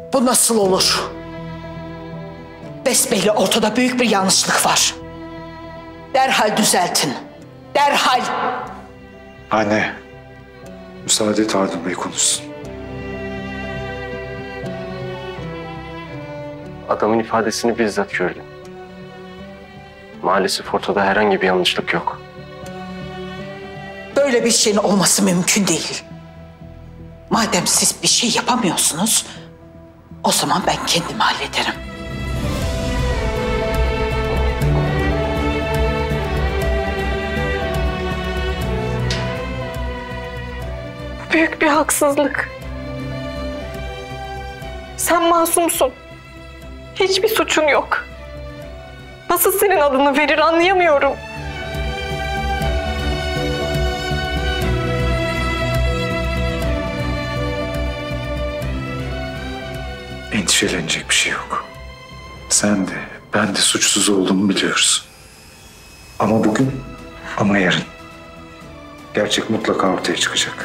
Bu nasıl olur? Besbelli ortada büyük bir yanlışlık var. Derhal düzeltin. Derhal. Anne, müsaade et Hardun Bey konuşsun. Adamın ifadesini bizzat gördüm. Maalesef ortada herhangi bir yanlışlık yok. Böyle bir şeyin olması mümkün değil. Madem siz bir şey yapamıyorsunuz, o zaman ben kendim hallederim. Büyük bir haksızlık. Sen masumsun. Hiçbir suçun yok. Nasıl senin adını verir anlayamıyorum. Endişelenecek bir şey yok. Sen de, ben de suçsuz olduğumu biliyoruz. Ama bugün, ama yarın. Gerçek mutlaka ortaya çıkacak.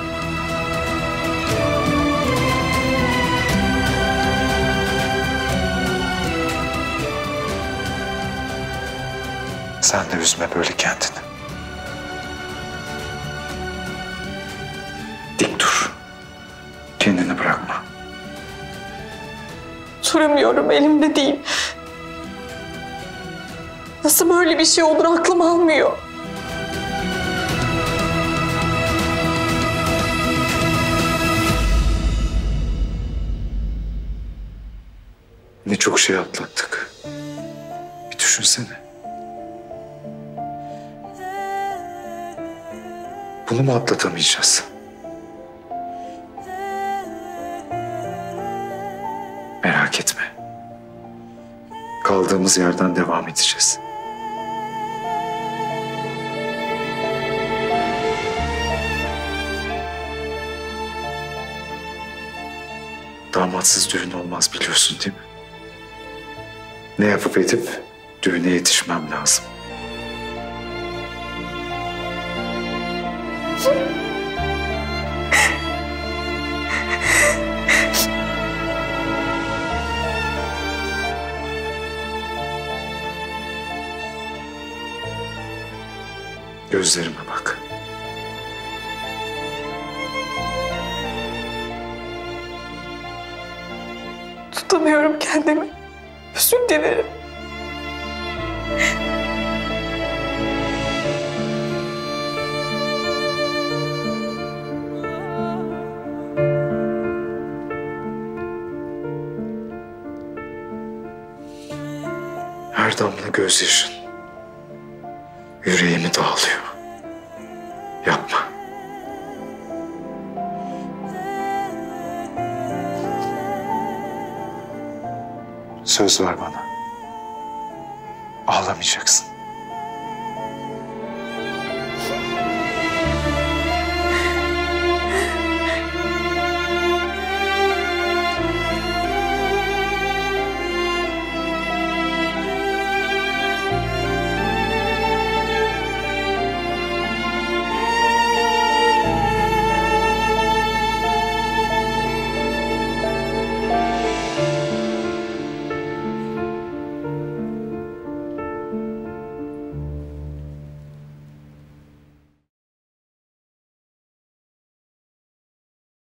Sen de üzme böyle kendini. Dik dur. Kendini bırakma. Duramıyorum, elimde değil. Nasıl böyle bir şey olur aklım almıyor. Ne çok şey atlattık. Bir düşünsene. Bunu mu atlatamayacağız? Merak etme. Kaldığımız yerden devam edeceğiz. Damatsız düğün olmaz biliyorsun değil mi? Ne yapıp edip düğüne yetişmem lazım. Gözlerime bak. Tutamıyorum kendimi. Özür dilerim. Her damla gözyaşın yüreğimi dağılıyor. Yapma. Söz ver bana. Ağlamayacaksın.